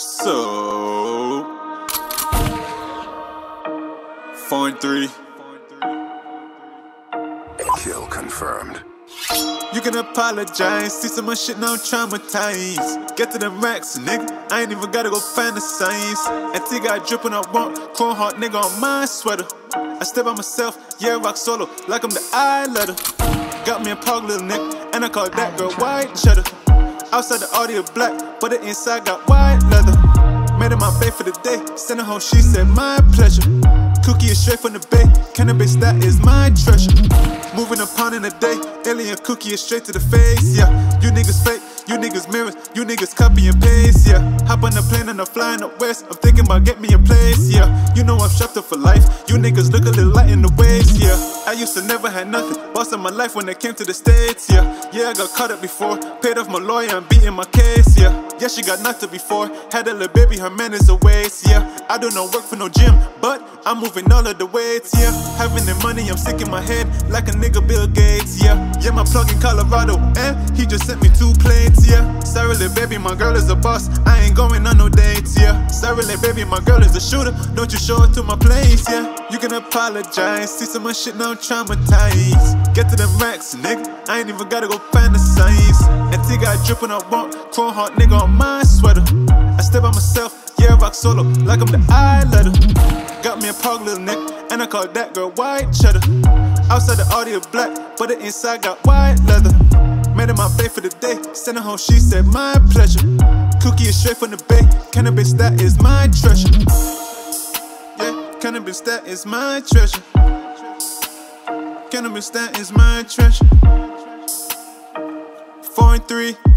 So 4 and 3. Kill confirmed. You can apologize, see some of my shit now I'm traumatized. Get to them racks, nigga, I ain't even gotta go find the signs. Until got drippin' I want, chrome heart nigga on my sweater. I stay by myself, yeah, rock solo, like I'm the eye letter. Got me a pog little nigga, and I call that girl white cheddar. Outside the audio black, but the inside got white leather. Made it my bae for the day, sent her home, she said my pleasure. Cookie is straight from the bay, cannabis that is my treasure. Moving a pound in a day, alien cookie is straight to the face, yeah. You niggas fake, you niggas mirrors, you niggas copy and paste, yeah. Hop on the plane and I'm flying up west, I'm thinking about get me in place, yeah. You know I'm strapped up for life, you niggas look a little light in the waist, yeah. I used to never had nothing, boss in my life when I came to the States, yeah. Yeah, I got caught up before, paid off my lawyer, I'm beating my case, yeah. Yeah, she got knocked up before, had a little baby, her man is a waste, yeah. I do no work for no gym, but I'm moving all of the weights, yeah. Having the money, I'm sick in my head, like a nigga Bill Gates, yeah. Yeah, my plug in Colorado, and he just sent me 2 plates, yeah. Sorry, little baby, my girl is a boss, I ain't going on no dates, yeah. Sorry, little baby, my girl is a shooter, don't you show up to my place, yeah. You can apologize, see some of my shit now I'm traumatized. Get to them racks, nigga, I ain't even gotta go find the signs. Until got drippin' I want, chrome heart nigga on my sweater. I stay by myself, yeah, rock solo, like I'm the eye letter. Got me a pog little nigga, and I call that girl white cheddar. Outside the audio black, but the inside got white leather. Made it my bae for the day, sent her home, she said my pleasure. Cookie is straight from the bay, cannabis that is my treasure. Yeah, cannabis that is my treasure. Cannabis that is my treasure. 4 and 3.